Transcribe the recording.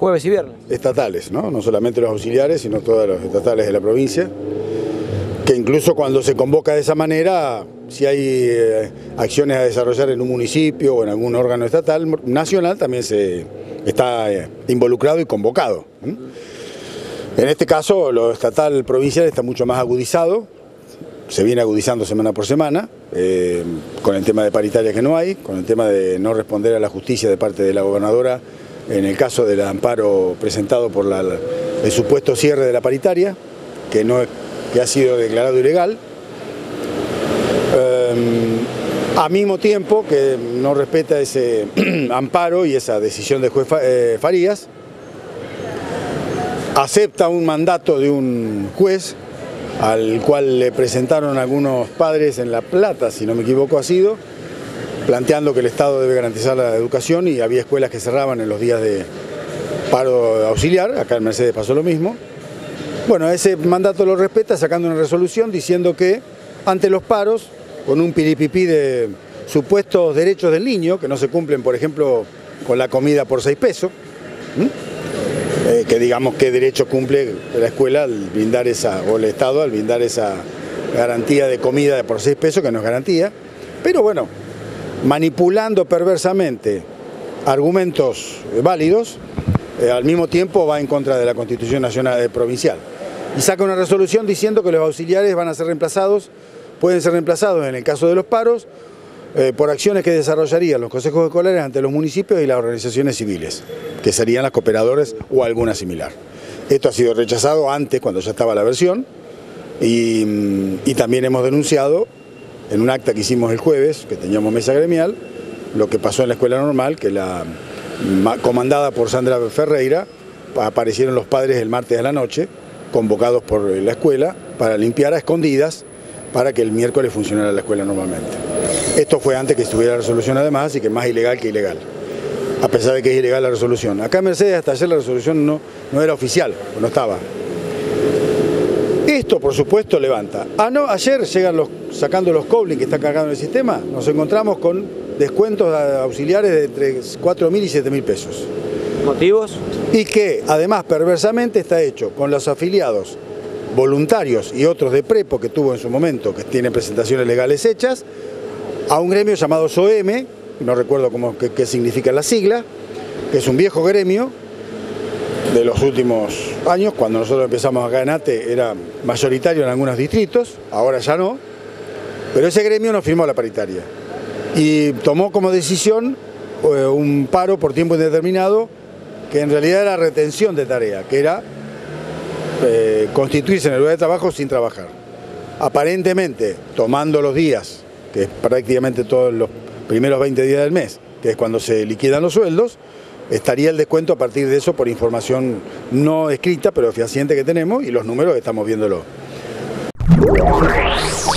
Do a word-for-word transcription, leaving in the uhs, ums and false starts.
jueves y viernes. Estatales, ¿no? No solamente los auxiliares, sino todos los estatales de la provincia, que incluso cuando se convoca de esa manera, si hay eh, acciones a desarrollar en un municipio o en algún órgano estatal, nacional, también se está eh, involucrado y convocado. ¿eh? En este caso, lo estatal provincial está mucho más agudizado, se viene agudizando semana por semana, eh, con el tema de paritaria que no hay, con el tema de no responder a la justicia de parte de la gobernadora en el caso del amparo presentado por la, el supuesto cierre de la paritaria, que, no, que ha sido declarado ilegal. Eh, al mismo tiempo que no respeta ese amparo y esa decisión del juez eh, Farías, acepta un mandato de un juez al cual le presentaron algunos padres en La Plata, si no me equivoco ha sido, planteando que el Estado debe garantizar la educación y había escuelas que cerraban en los días de paro auxiliar, acá en Mercedes pasó lo mismo. Bueno, ese mandato lo respeta sacando una resolución diciendo que ante los paros, con un piripipí de supuestos derechos del niño, que no se cumplen, por ejemplo, con la comida por seis pesos, ¿m? Eh, que digamos qué derecho cumple la escuela al brindar esa, o el Estado al brindar esa garantía de comida por seis pesos, que no es garantía, pero bueno, manipulando perversamente argumentos válidos, eh, al mismo tiempo va en contra de la Constitución Nacional eh, Provincial. Y saca una resolución diciendo que los auxiliares van a ser reemplazados, pueden ser reemplazados en el caso de los paros, eh, por acciones que desarrollarían los consejos escolares ante los municipios y las organizaciones civiles, que serían las cooperadoras o alguna similar. Esto ha sido rechazado antes, cuando ya estaba la versión, y, y también hemos denunciado en un acta que hicimos el jueves, que teníamos mesa gremial, lo que pasó en la escuela normal, que la comandada por Sandra Ferreira, aparecieron los padres el martes a la noche, convocados por la escuela, para limpiar a escondidas, para que el miércoles funcionara la escuela normalmente. Esto fue antes que estuviera la resolución además, así que más ilegal que ilegal, a pesar de que es ilegal la resolución. Acá en Mercedes hasta ayer la resolución no, no era oficial, no estaba. Esto, por supuesto, levanta. Ah, no, ayer llegan los, sacando los Coblin que están cargando el sistema, nos encontramos con descuentos auxiliares de entre cuatro mil y siete mil pesos. ¿Motivos? Y que, además, perversamente está hecho con los afiliados voluntarios y otros de Prepo que tuvo en su momento, que tienen presentaciones legales hechas, a un gremio llamado SOEME, no recuerdo cómo, qué, qué significa la sigla, que es un viejo gremio de los últimos años. Cuando nosotros empezamos acá en ATE era mayoritario en algunos distritos, ahora ya no, pero ese gremio no firmó la paritaria y tomó como decisión eh, un paro por tiempo indeterminado, que en realidad era retención de tarea, que era eh, constituirse en el lugar de trabajo sin trabajar. Aparentemente, tomando los días, que es prácticamente todos los primeros veinte días del mes, que es cuando se liquidan los sueldos, estaría el descuento a partir de eso por información no escrita, pero fehaciente que tenemos y los números estamos viéndolo.